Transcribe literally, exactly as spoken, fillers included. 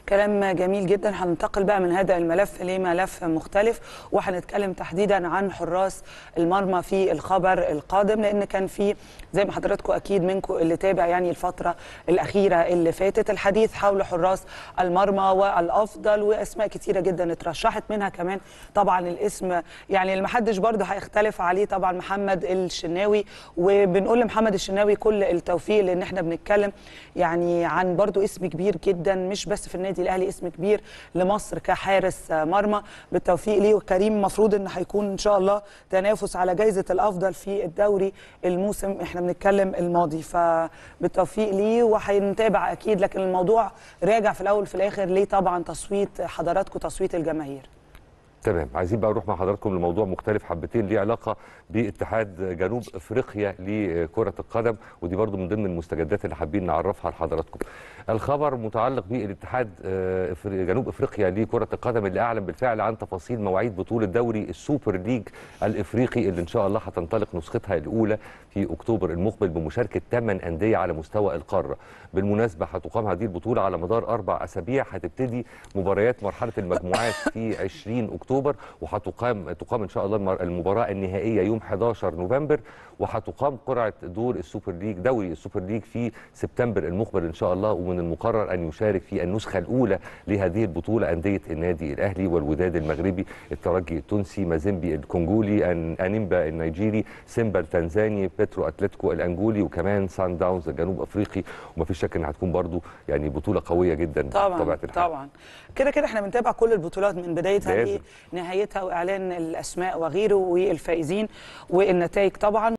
كلام جميل جدا. هننتقل بقى من هذا الملف لملف مختلف، وهنتكلم تحديدا عن حراس المرمى في الخبر القادم، لان كان في زي ما حضراتكم اكيد منكم اللي تابع يعني الفتره الاخيره اللي فاتت الحديث حول حراس المرمى والافضل، واسماء كتيره جدا اترشحت، منها كمان طبعا الاسم يعني اللي محدش برضه هيختلف عليه طبعا محمد الشناوي. وبنقول لمحمد الشناوي كل التوفيق، لان احنا بنتكلم يعني عن برضه اسم كبير جدا، مش بس في النادي الاهلي، اسم كبير لمصر كحارس مرمى. بالتوفيق ليه. وكريم المفروض ان هيكون ان شاء الله تنافس على جائزه الافضل في الدوري الموسم احنا بنتكلم الماضي، فبالتوفيق ليه وهنتابع اكيد. لكن الموضوع راجع في الاول وفي الاخر ليه طبعا تصويت حضراتكم، تصويت الجماهير. تمام، عايزين بقى نروح مع حضراتكم لموضوع مختلف حبتين ليه علاقه باتحاد جنوب افريقيا لكره القدم، ودي برضو من ضمن المستجدات اللي حابين نعرفها لحضراتكم. الخبر متعلق بالاتحاد جنوب افريقيا لكره القدم اللي اعلن بالفعل عن تفاصيل مواعيد بطوله دوري السوبر ليج الافريقي اللي ان شاء الله هتنطلق نسختها الاولى في اكتوبر المقبل بمشاركه ثمان انديه على مستوى القاره. بالمناسبه هتقام هذه البطوله على مدار اربع اسابيع، هتبتدي مباريات مرحله المجموعات في عشرين اكتوبر، وهتقام تقام ان شاء الله المباراه النهائيه يوم حداشر نوفمبر، وهتقام قرعه دور السوبر ليج دوري السوبر ليج في سبتمبر المقبل ان شاء الله. ومن المقرر ان يشارك في النسخه الاولى لهذه البطوله انديه النادي الاهلي والوداد المغربي، الترجي التونسي، مازيمبي الكونغولي، انيمبا النيجيري، سيمبا التنزاني، بيترو اتلتيكو الانجولي، وكمان سان داونز الجنوب افريقي. ومفيش شك ان هتكون برضو يعني بطوله قويه جدا طبعا بطبيعه الحال. طبعا كده كده احنا بنتابع كل البطولات من بدايتها لنهايتها، واعلان الاسماء وغيره والفائزين والنتائج طبعا.